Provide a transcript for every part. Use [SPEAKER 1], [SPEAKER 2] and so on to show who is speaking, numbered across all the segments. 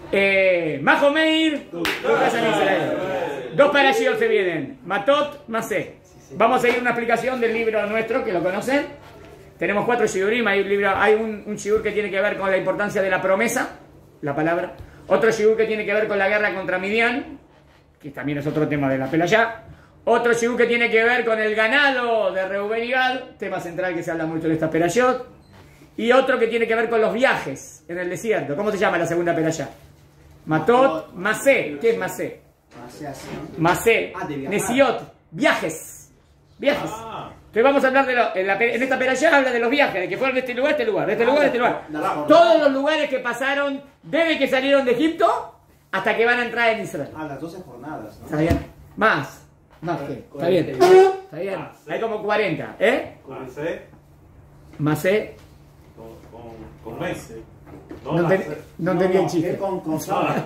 [SPEAKER 1] Majo Meir, Lucas en Israel. Dos parashiot se vienen, Matot, Masé. Vamos a seguir una explicación del libro nuestro, que lo conocen. Tenemos 4 shiurim, hay un shiur que tiene que ver con la importancia de la promesa, la palabra. Otro shiur que tiene que ver con la guerra contra Midian, que también es otro tema de la Pelayá. Otro shiur que tiene que ver con el ganado de Reubén y Gad, tema central que se habla mucho de esta Perayot. Y otro que tiene que ver con los viajes en el desierto. ¿Cómo se llama la segunda Perayá? Matot, Masé. ¿Qué es Masé? Masé, Nesiot, viajes. Viajes. Entonces vamos a hablar en esta Perayá habla de los viajes, de que fueron de este lugar a este lugar, de este lugar a este lugar. Todos los lugares que pasaron desde que salieron de Egipto hasta que van a entrar en Israel.
[SPEAKER 2] Las 12 jornadas, ¿no?
[SPEAKER 1] ¿Está bien? Más que. Está bien. Está bien. Hay como 40, ¿eh? Masé.
[SPEAKER 3] Con meses.
[SPEAKER 1] No entendí el chiste.
[SPEAKER 2] Con Same.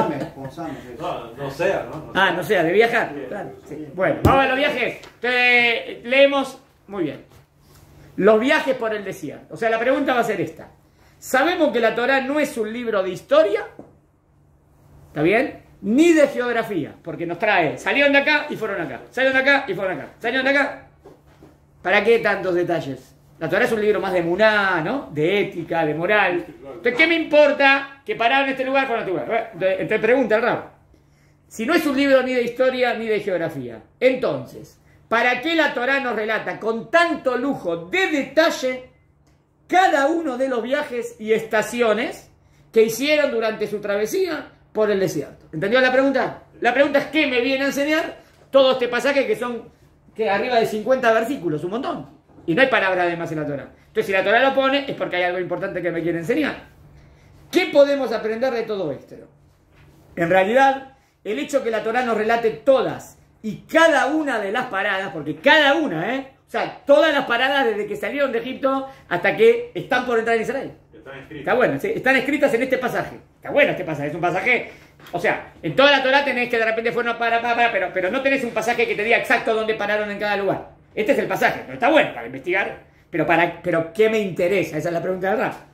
[SPEAKER 3] No sea, ¿no?
[SPEAKER 1] No sea, de viajar. Claro, sí. Bueno, vamos a los viajes. Entonces, leemos. Muy bien. Los viajes por el desierto. O sea, la pregunta va a ser esta. Sabemos que la Torá no es un libro de historia. ¿Está bien? Ni de geografía. Porque nos trae. Salieron de acá y fueron acá. Salieron de acá y fueron acá. Salieron de acá. ¿Para qué tantos detalles? La Torá es un libro más de emuná, ¿no? De ética, de moral. Entonces, ¿qué me importa que pararon en este lugar con este lugar? Entonces pregunta el Rab. Si no es un libro ni de historia ni de geografía, entonces, ¿para qué la Torá nos relata con tanto lujo de detalle cada uno de los viajes y estaciones que hicieron durante su travesía por el desierto? ¿Entendió la pregunta? La pregunta es ¿qué me viene a enseñar todo este pasaje que son arriba de 50 versículos? Un montón. Y no hay palabra además en la Torá. Entonces, si la Torá lo pone, es porque hay algo importante que me quiere enseñar. ¿Qué podemos aprender de todo esto? En realidad, el hecho que la Torá nos relate todas y cada una de las paradas, porque cada una, o sea, todas las paradas desde que salieron de Egipto hasta que están por entrar en Israel. Está bueno, ¿sí? Están escritas en este pasaje. Está bueno este pasaje, es un pasaje. O sea, en toda la Torá tenés que de repente fueron pero no tenés un pasaje que te diga exacto dónde pararon en cada lugar. Este es el pasaje, pero está bueno para investigar. Pero ¿qué me interesa? Esa es la pregunta del Rab.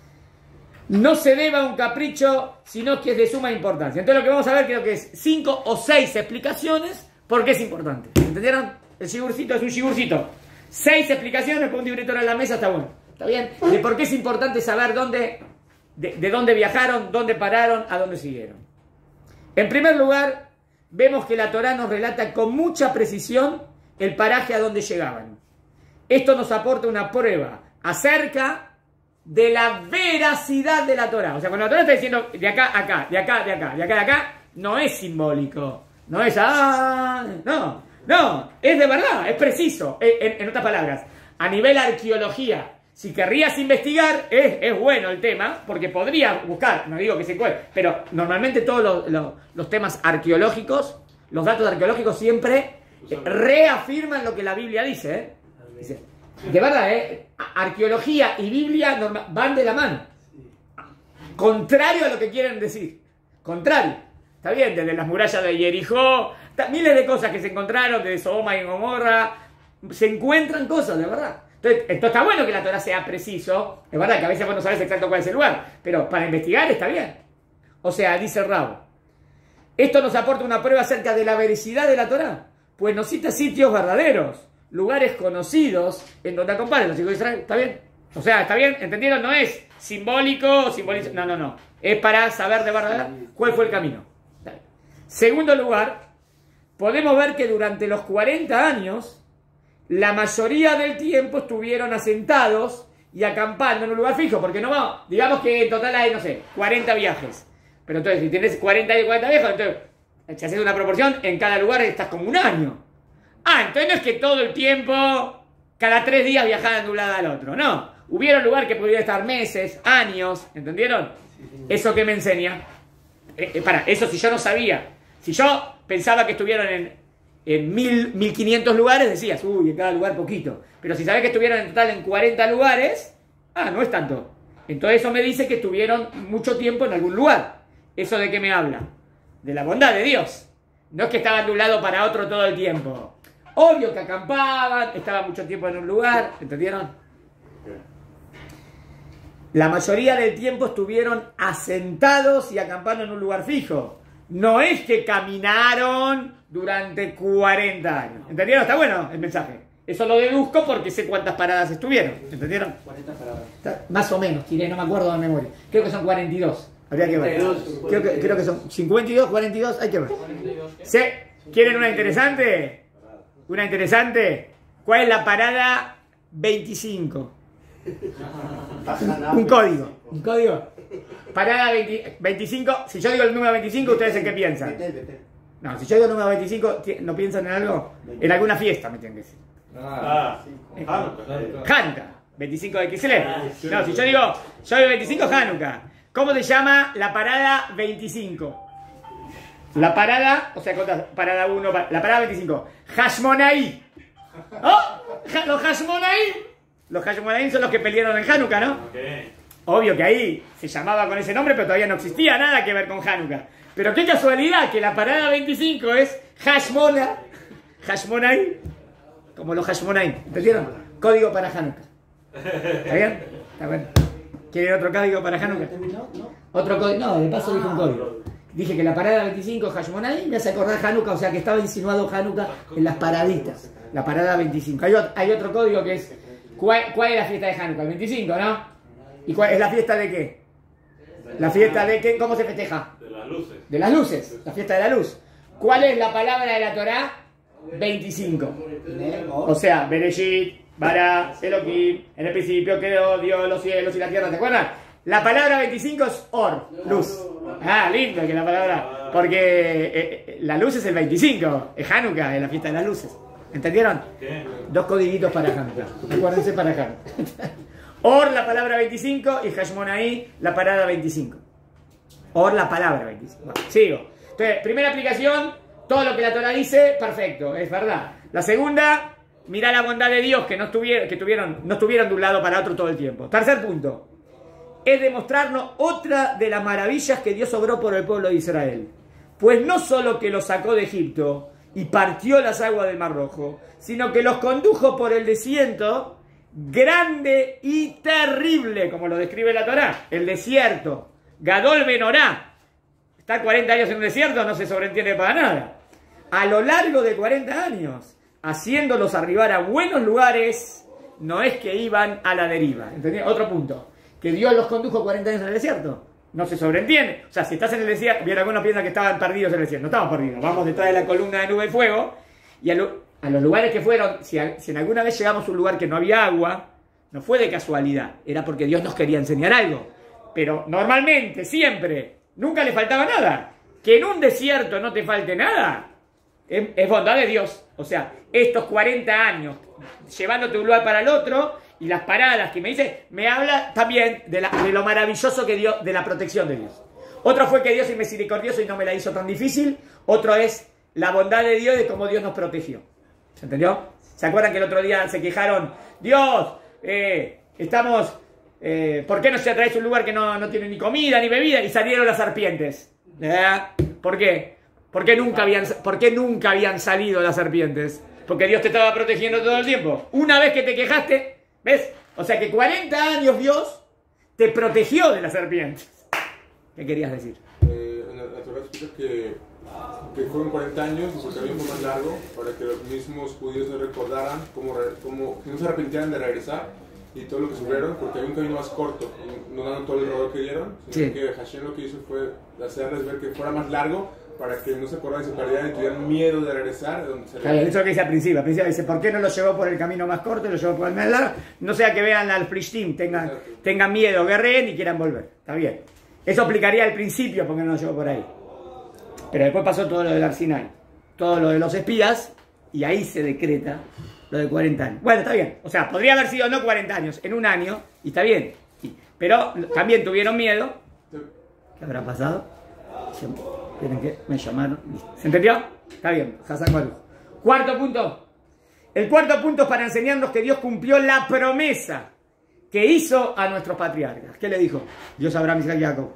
[SPEAKER 1] No se deba a un capricho, sino que es de suma importancia. Entonces lo que vamos a ver creo que es 5 o 6 explicaciones por qué es importante. ¿Entendieron? El shigurcito es un shigurcito. 6 explicaciones con un librito en la mesa, está bueno. ¿Está bien? De por qué es importante saber de dónde viajaron, dónde pararon, a dónde siguieron. En primer lugar, vemos que la Torá nos relata con mucha precisión el paraje a donde llegaban. Esto nos aporta una prueba acerca de la veracidad de la Torá. O sea, cuando la Torá está diciendo de acá a acá, de acá, de acá, de acá, de acá, no es simbólico. No es, no, es de verdad, es preciso. En otras palabras, a nivel arqueología, si querrías investigar, es bueno el tema, porque podrías buscar, no digo que se encuentre, pero normalmente todos los temas arqueológicos, los datos arqueológicos siempre reafirman lo que la Biblia dice, Dice, de verdad, arqueología y Biblia van de la mano. Contrario a lo que quieren decir. Contrario. Está bien, desde las murallas de Jericó, miles de cosas que se encontraron, desde Sodoma y Gomorra, se encuentran cosas, de verdad. Entonces está bueno que la Torá sea preciso. Es verdad que a veces vos no sabes exacto cuál es el lugar, pero para investigar está bien. O sea, dice Rab, esto nos aporta una prueba acerca de la veracidad de la Torá, pues nos cita sitios verdaderos, lugares conocidos en donde acompañan los hijos de Israel. ¿Está bien? O sea, ¿está bien? ¿Entendieron? No es simbólico, simbolizo. No. Es para saber de verdad cuál fue el camino. Segundo lugar, podemos ver que durante los 40 años, la mayoría del tiempo estuvieron asentados y acampando en un lugar fijo, porque no vamos, digamos que en total hay, no sé, 40 viajes. Pero entonces, si tienes 40 y 40 viajes, entonces, si haces una proporción, en cada lugar estás como un año. Entonces no es que todo el tiempo, cada 3 días viajaban de un lado al otro, no. Hubieron lugares que pudieron estar meses, años, ¿entendieron? ¿Eso qué me enseña? Eso si yo no sabía. Si yo pensaba que estuvieron en 1500 lugares, decías, uy, en cada lugar poquito. Pero si sabés que estuvieron en total en 40 lugares, no es tanto. Entonces eso me dice que estuvieron mucho tiempo en algún lugar. ¿Eso de qué me habla? De la bondad de Dios. No es que estaban de un lado para otro todo el tiempo. Obvio que acampaban, estaban mucho tiempo en un lugar, ¿entendieron? La mayoría del tiempo estuvieron asentados y acampando en un lugar fijo. No es que caminaron durante 40 años. ¿Entendieron? Está bueno el mensaje. Eso lo deduzco porque sé cuántas paradas estuvieron. ¿Entendieron?
[SPEAKER 2] 40 paradas.
[SPEAKER 1] Más o menos, tiré, no me acuerdo de memoria. Creo que son 42. Habría que ver. Creo que son 52, 42, hay que ver. ¿Sí? ¿Quieren una interesante? Una interesante. ¿Cuál es la parada 25? Un código. ¿Un código? Parada 25. Si yo digo el número 25, ¿ustedes en qué piensan? No, si yo digo el número 25, ¿no piensan en algo? En alguna fiesta, me tienen que decir. Hanukkah. 25 de Kislev. No, si yo digo 25, Hanukkah. ¿Cómo se llama la parada 25? La parada, o sea, parada 1, la parada 25. Hashmonaí. ¿Oh? Los Hashmonaí. Los Hashmonaí son los que pelearon en Hanukkah, ¿no?
[SPEAKER 3] Okay.
[SPEAKER 1] Obvio que ahí se llamaba con ese nombre, pero todavía no existía nada que ver con Hanukkah. Pero qué casualidad que la parada 25 es Hashmonaí. Como los Hashmonaí. ¿Entendieron? Código para Hanukkah. ¿Está bien? Está bueno. ¿Quieren otro código para Hanukkah? Otro código. No, de paso dije un código. Dije que la parada 25 es Hashmonaí, me hace acordar Hanukkah, o sea que estaba insinuado Hanukkah en las paraditas. La parada 25. Hay otro código que es. ¿Cuál es la fiesta de Hanukkah? El 25, ¿no? ¿Y cuál es la fiesta de qué? ¿La fiesta de qué? ¿Cómo se festeja?
[SPEAKER 3] De las luces.
[SPEAKER 1] De las luces, la fiesta de la luz. ¿Cuál es la palabra de la Torá? 25. O sea, Bereshit, Bara, Elohim, en el principio creó Dios los cielos y la tierra, ¿te acuerdas? La palabra 25 es Or, luz. Ah, lindo que la palabra, porque la luz es el 25, es Hanukkah, es la fiesta de las luces. ¿Entendieron? Dos codiguitos para Hanukkah. Acuérdense para Hanukkah. Or, la palabra 25, y Hashmonaí, la parada 25. Or, la palabra 25. Bueno, sigo. Entonces, primera aplicación, todo lo que la Torah dice, perfecto, es verdad. La segunda, mirá la bondad de Dios, que no estuvieron de un lado para otro todo el tiempo. Tercer punto, es demostrarnos otra de las maravillas que Dios obró por el pueblo de Israel. Pues no solo que los sacó de Egipto y partió las aguas del Mar Rojo, sino que los condujo por el desierto grande y terrible, como lo describe la Torá, el desierto, Gadol Benorá. Estar 40 años en un desierto no se sobreentiende para nada. A lo largo de 40 años, haciéndolos arribar a buenos lugares, no es que iban a la deriva. ¿Entendés? Otro punto, que Dios los condujo 40 años en el desierto. No se sobreentiende. O sea, si estás en el desierto, bien, algunos piensan que estaban perdidos en el desierto. No estaban perdidos. Vamos detrás de la columna de nube de fuego y a los lugares que fueron, si en alguna vez llegamos a un lugar que no había agua, no fue de casualidad, era porque Dios nos quería enseñar algo. Pero normalmente, siempre, nunca le faltaba nada. Que en un desierto no te falte nada, es bondad de Dios. O sea, estos 40 años llevándote de un lugar para el otro y las paradas que me dice, me habla también de lo maravilloso que dio, de la protección de Dios. Otro fue que Dios es misericordioso y no me la hizo tan difícil. Otro es la bondad de Dios, de cómo Dios nos protegió. ¿Se entendió? ¿Se acuerdan que el otro día se quejaron? Dios, estamos... ¿por qué no se traes un lugar que no tiene ni comida ni bebida? Y salieron las serpientes. ¿Por qué? ¿Por qué nunca habían salido las serpientes? Porque Dios te estaba protegiendo todo el tiempo. Una vez que te quejaste, ¿ves? O sea que 40 años Dios te protegió de las serpientes. ¿Qué querías decir?
[SPEAKER 4] La Torah explica que fueron 40 años, porque había un poco más largo, para que los mismos judíos no recordaran, que no se arrepintieran de regresar y todo lo que sufrieron, porque había un camino más corto, no dando todo el error que dieron, sino que Hashem lo que hizo fue hacerles ver que fuera más largo, para que no se acordaran y se perdieran y tuvieran miedo de regresar.
[SPEAKER 1] Eso es lo que dice al principio. Dice, ¿por qué no lo llevó por el camino más corto y lo llevó por el más largo? No sea que vean al Plishtim, tengan miedo, guerreen y quieran volver. Está bien. Eso aplicaría al principio, porque no lo llevó por ahí. Pero después pasó todo lo del Arsinai, todo lo de los espías, y ahí se decreta lo de 40 años. Bueno, está bien. O sea, podría haber sido no 40 años, en un año, y está bien. Pero también tuvieron miedo. ¿Qué habrá pasado? Esperen que me llamaron. ¿Se entendió? Está bien. Hassan Baruch. Cuarto punto. El cuarto punto es para enseñarnos que Dios cumplió la promesa que hizo a nuestros patriarcas. ¿Qué le dijo? Dios a Abraham, Isaac y Jacob.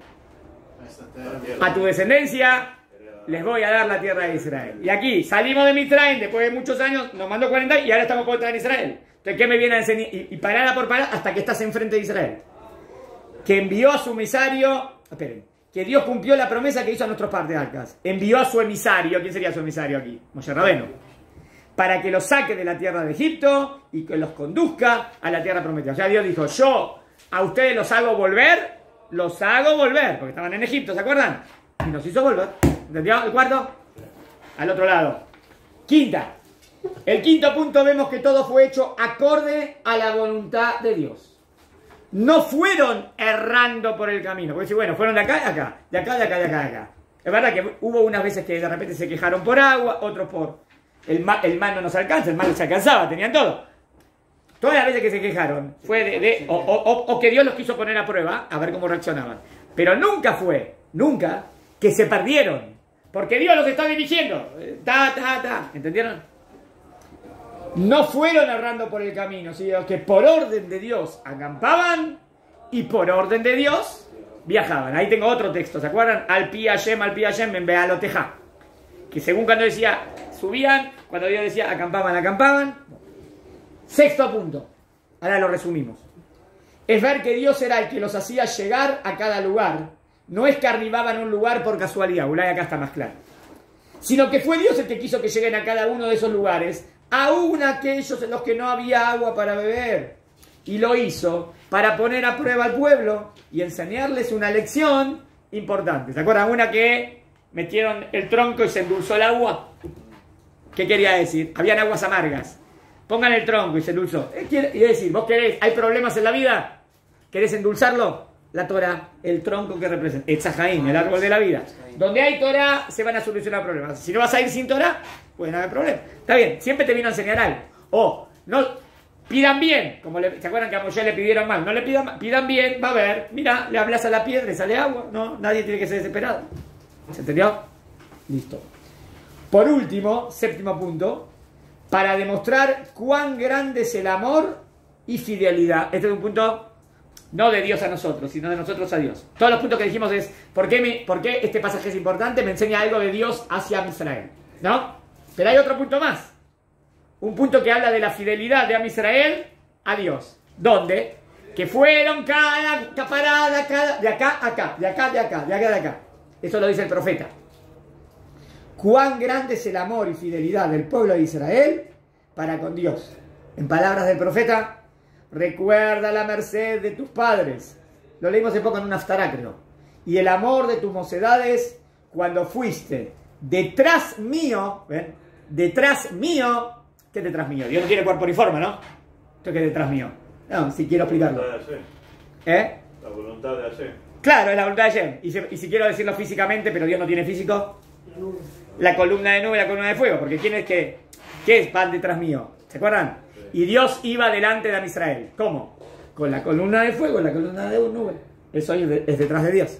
[SPEAKER 1] A tu descendencia les voy a dar la tierra de Israel. Y aquí salimos de Mitzrayim después de muchos años, nos mandó 40 y ahora estamos por entrar en Israel. Entonces, ¿qué me viene a enseñar? Y parada por parada hasta que estás enfrente de Israel. que envió a su emisario, esperen, que Dios cumplió la promesa que hizo a nuestros patriarcas. Envió a su emisario, ¿quién sería su emisario aquí? Moshe Rabenu, para que los saque de la tierra de Egipto y que los conduzca a la tierra prometida. O sea, Dios dijo, yo a ustedes los hago volver, porque estaban en Egipto, ¿se acuerdan? Y nos hizo volver. ¿Entendió? El cuarto, al otro lado. Quinta. El quinto punto, vemos que todo fue hecho acorde a la voluntad de Dios. No fueron errando por el camino. Porque si, bueno, fueron de acá a acá, de acá, de acá, de acá, de acá. Es verdad que hubo unas veces que de repente se quejaron por agua, otros por el mal no nos alcanza, el mal se alcanzaba, tenían todo. Todas las veces que se quejaron fue o que Dios los quiso poner a prueba, a ver cómo reaccionaban. Pero nunca que se perdieron. Porque Dios los está dirigiendo. ¿Entendieron? No fueron errando por el camino, sino que por orden de Dios acampaban y por orden de Dios viajaban. Ahí tengo otro texto, ¿se acuerdan? Al pi Hashem, en Bealotejá. Que según cuando decía subían, cuando Dios decía acampaban. Sexto punto. Ahora lo resumimos. Es ver que Dios era el que los hacía llegar a cada lugar. No es que arribaban a un lugar por casualidad, Ulay acá está más claro. Sino que fue Dios el que quiso que lleguen a cada uno de esos lugares, aún aquellos en los que no había agua para beber. Y lo hizo para poner a prueba al pueblo y enseñarles una lección importante. ¿Se acuerdan? Una que metieron el tronco y se endulzó el agua. ¿Qué quería decir? Habían aguas amargas. Pongan el tronco y se endulzó. Y es decir, vos querés, hay problemas en la vida, ¿querés endulzarlo? La Torah, el tronco que representa, el Tzahaim, el árbol de la vida. Donde hay Torah, se van a solucionar problemas. Si no vas a ir sin Torah, pueden haber problemas. Está bien, siempre te vino a enseñar algo. O, no, pidan bien, como ¿se acuerdan que a Moshe le pidieron mal? No le pidan mal, pidan bien, va a ver, mira, le hablas a la piedra y sale agua. No, nadie tiene que ser desesperado. ¿Se entendió? Listo. Por último, séptimo punto, para demostrar cuán grande es el amor y fidelidad. Este es un punto no de Dios a nosotros, sino de nosotros a Dios. Todos los puntos que dijimos es, ¿por qué este pasaje es importante? Me enseña algo de Dios hacia Israel, ¿no? Pero hay otro punto más. Un punto que habla de la fidelidad de Am Israel a Dios. ¿Dónde? Que fueron cada parada, de acá a acá, de acá, de acá, de acá, de acá. Eso lo dice el profeta. Cuán grande es el amor y fidelidad del pueblo de Israel para con Dios. En palabras del profeta, recuerda la merced de tus padres. Lo leímos hace poco en un haftará, creo. Y el amor de tus mocedades cuando fuiste detrás mío. ¿Ven? Detrás mío. ¿Qué es detrás mío? Dios no tiene cuerpo ni forma, ¿no? ¿Esto qué es detrás mío? No, si quiero explicarlo.
[SPEAKER 3] La voluntad de Hashem.
[SPEAKER 1] Claro, es la voluntad de Hashem. Y si quiero decirlo físicamente, pero Dios no tiene físico, la columna de nube y la columna de fuego. Porque ¿quién es que van detrás mío? ¿Se acuerdan? Y Dios iba delante de Am Israel. ¿Cómo? Con la columna de fuego, la columna de nube. Eso es detrás de Dios.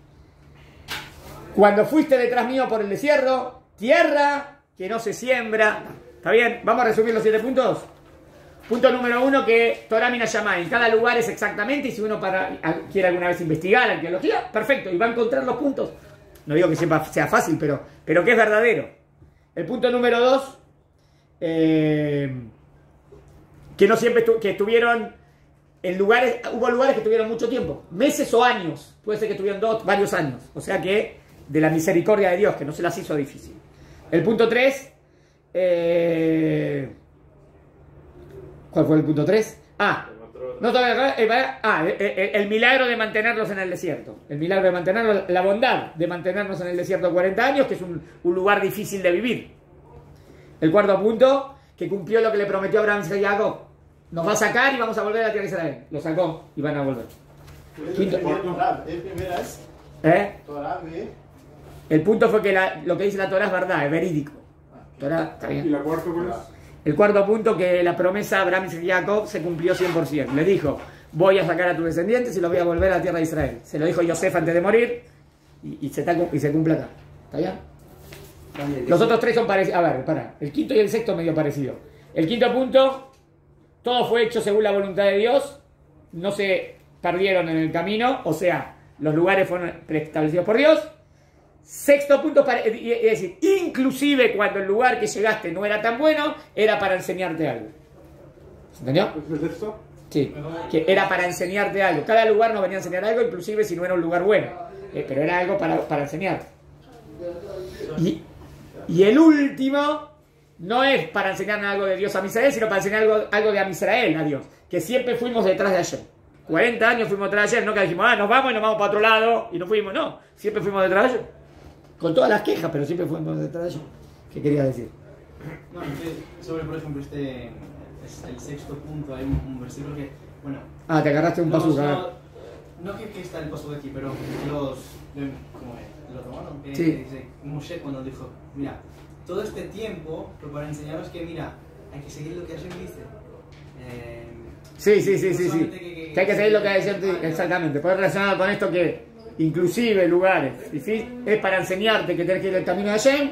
[SPEAKER 1] Cuando fuiste detrás mío por el desierto, tierra que no se siembra. ¿Está bien? Vamos a resumir los 7 puntos. Punto número 1, que Torah Mina Shamayim. En cada lugar es exactamente, y si uno quiere alguna vez investigar arqueología, perfecto, y va a encontrar los puntos. No digo que sea fácil, pero que es verdadero. El punto número 2, que no siempre que estuvieron en lugares, hubo lugares que estuvieron mucho tiempo, meses o años, puede ser que estuvieron varios años, o sea que de la misericordia de Dios, que no se las hizo difícil. El punto 3, ¿cuál fue el punto 3? El milagro de mantenerlos en el desierto, el milagro de mantenerlos, la bondad de mantenernos en el desierto 40 años, que es un lugar difícil de vivir. El cuarto punto, que cumplió lo que le prometió Abraham y Jacob. Nos va a sacar y vamos a volver a la tierra de Israel. Lo sacó y van a volver. Quinto. El punto fue que lo que dice la Torah es verdad, es verídico. Torah, está bien.
[SPEAKER 4] ¿Y la cuarta cuál es?
[SPEAKER 1] El cuarto punto, que la promesa de Abraham y Jacob se cumplió 100%. Le dijo, voy a sacar a tus descendientes y los voy a volver a la tierra de Israel. Se lo dijo Yosef antes de morir y se cumple acá. ¿Está bien? Los otros 3 son parecidos. A ver, el quinto y el sexto medio parecido. El quinto punto, todo fue hecho según la voluntad de Dios, no se perdieron en el camino, o sea, los lugares fueron preestablecidos por Dios. Sexto punto, es decir, inclusive cuando el lugar que llegaste no era tan bueno, era para enseñarte algo. ¿Se entendió?
[SPEAKER 4] ¿Es el sexto?
[SPEAKER 1] Sí, que era para enseñarte algo. Cada lugar nos venía a enseñar algo, inclusive si no era un lugar bueno. Pero era algo para enseñarte. Y el último no es para enseñarnos algo de Dios a Israel, sino para enseñar algo de Israel a Dios. Que siempre fuimos detrás de Hashem. 40 años fuimos detrás de Hashem, no que dijimos, nos vamos y nos vamos para otro lado y no fuimos, no. Siempre fuimos detrás de Hashem. Con todas las quejas, pero siempre fuimos detrás de Hashem. ¿Qué quería decir?
[SPEAKER 2] No, sobre, por ejemplo, es el sexto punto, hay un versículo que, bueno...
[SPEAKER 1] te agarraste un paso.
[SPEAKER 2] No que está el paso de aquí, pero los romanos, que
[SPEAKER 1] sí.
[SPEAKER 2] Dice Moshe cuando dijo, mira, todo este tiempo, pero para enseñaros que, mira, hay que seguir lo que Hashem dice.
[SPEAKER 1] Sí. Que hay que seguir lo que Hashem dice, exactamente. Puedes relacionar con esto que, inclusive lugares, es para enseñarte que tenés que ir el camino de Hashem.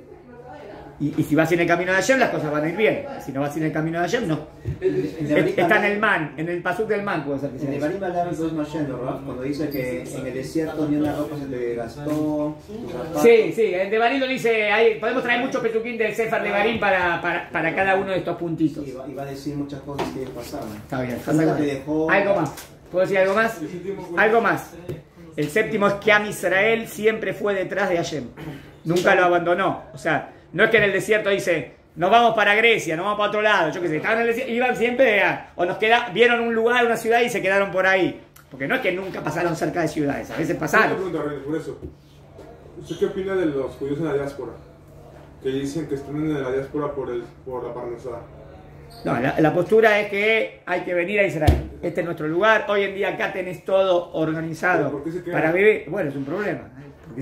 [SPEAKER 1] Y si vas en el camino de Hashem, las cosas van a ir bien. Si no vas en el camino de Hashem, no. Está en el man, en el pasuk del man, puede ser que sea.
[SPEAKER 5] En el Devarim hablaba dos Mayendo, ¿no? Cuando dice que en el desierto ni una ropa se te gastó.
[SPEAKER 1] Sí, en Devarim lo dice, podemos traer muchos pesuquín del Sefer Devarim para cada uno de estos puntitos.
[SPEAKER 5] Sí, y va a decir muchas cosas que pasaban.
[SPEAKER 1] Está bien. Algo más. ¿Puedo decir algo más? Algo más. El séptimo es que Am Israel siempre fue detrás de Hashem. Nunca lo abandonó. O sea, no es que en el desierto dice, nos vamos para Grecia, nos vamos para otro lado, yo qué sé, estaban en el desierto, iban siempre vieron un lugar, una ciudad y se quedaron por ahí. Porque no es que nunca pasaron cerca de ciudades, a veces pasaron.
[SPEAKER 4] Una pregunta, por eso. ¿Usted qué opina de los judíos en la diáspora? Que dicen que están en la diáspora por la Parnasá.
[SPEAKER 1] No, la postura es que hay que venir a Israel. Este es nuestro lugar. Hoy en día acá tenés todo organizado para vivir. Bueno, es un problema. Porque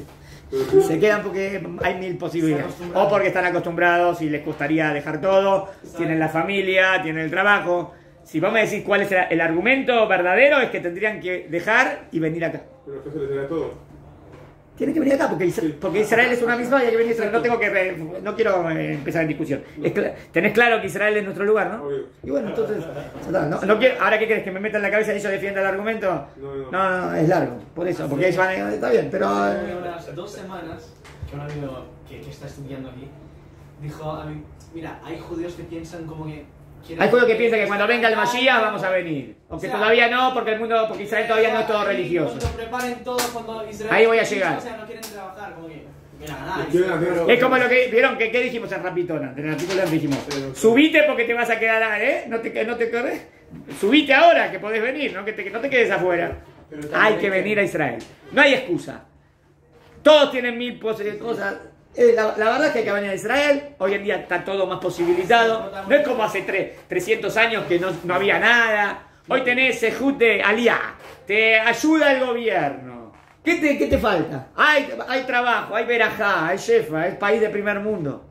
[SPEAKER 1] se quedan porque hay mil posibilidades. O porque están acostumbrados y les costaría dejar todo. Tienen la familia, tienen el trabajo. Si vamos a decir cuál es el argumento verdadero, es que tendrían que dejar y venir acá.
[SPEAKER 4] ¿Pero qué se les daría todo?
[SPEAKER 1] Tienen que venir acá porque Israel es una misma y hay que venir a Israel. No quiero empezar en discusión. Tenés claro que Israel es nuestro lugar, ¿no?
[SPEAKER 4] Obvio.
[SPEAKER 1] Y bueno, entonces, no quiero, ¿ahora qué querés? ¿Que me meta en la cabeza y yo defienda el argumento? No, es largo. Por eso, porque ellos van está bien, pero...
[SPEAKER 2] Unas 2 semanas, que un amigo que está estudiando aquí, dijo a mí, mira, hay judíos que piensan como que...
[SPEAKER 1] Hay judíos que piensan que cuando venga el Mashiach vamos a venir. O que todavía no, porque Israel todavía no es todo religioso.
[SPEAKER 2] Cuando preparen todo, cuando Israel...
[SPEAKER 1] Ahí voy a llegar.
[SPEAKER 2] O sea, no quieren trabajar, como que... Mira,
[SPEAKER 1] es como lo que vieron que dijimos en Rapitona. En el artículo dijimos, subite porque te vas a quedar, no te corres. Subite ahora que podés venir, no te quedes afuera. Hay que venir a Israel. No hay excusa. Todos tienen mil cosas. La verdad es que hay que venir a Israel. Hoy en día está todo más posibilitado. No es como hace 300 años que no había nada. Hoy tenés Sejut de Aliá. Te ayuda el gobierno. ¿Qué te falta? Hay trabajo, hay verajá, hay shefa, es país de primer mundo.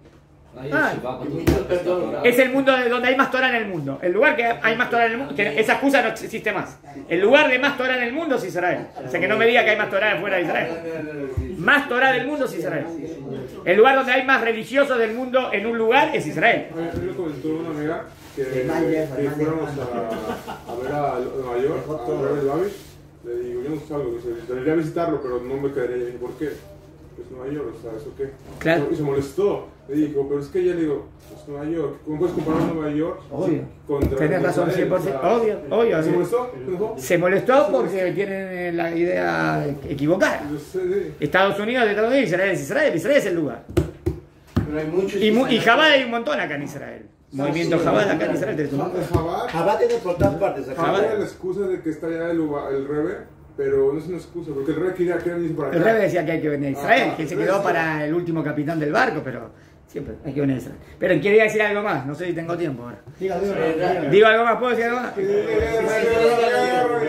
[SPEAKER 1] Es el mundo donde hay más Torah en el mundo. El lugar que hay más Torah en el mundo, que esa excusa no existe más. El lugar de más Torah en el mundo es Israel. O sea que no me diga que hay más Torah fuera de Israel. Más Torah del mundo es Israel. El lugar donde hay más religiosos del mundo en un lugar es Israel.
[SPEAKER 4] A mí me comentó una amiga que fuéramos a ver a Nueva York, a ver el Babi. Le digo, yo no salgo, debería visitarlo, pero no me quedaría. Le dije, ¿por qué? Pues Nueva York, o sea, ¿eso qué?
[SPEAKER 1] Claro.
[SPEAKER 4] Y se molestó. Le dijo, pero es que ella le digo, pues Nueva York, ¿cómo puedes comparar Nueva York contra
[SPEAKER 1] Tenés razón, 100%. Obvio.
[SPEAKER 4] ¿Se molestó?
[SPEAKER 1] Se molestó porque tienen la idea equivocada. Estados Unidos, Israel es el lugar.
[SPEAKER 5] Pero hay muchos.
[SPEAKER 1] Y Jabal hay un montón acá en Israel. Movimiento Jabal acá en Israel.
[SPEAKER 5] Jabal tiene por todas partes.
[SPEAKER 4] Jabal es la excusa de que está allá el Rebe, pero no es una excusa, porque el Rebe quería irse para acá.
[SPEAKER 1] El Rebe decía que hay que venir a Israel, que se quedó para el último capitán del barco, pero siempre hay que venir a Israel. Pero quería decir algo más, no sé si tengo tiempo ahora. Digo algo más, ¿puedo decir algo más?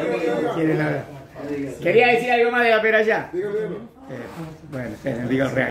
[SPEAKER 1] Quería decir algo más de la pera allá.
[SPEAKER 4] Dígame.
[SPEAKER 1] Bueno, digo real.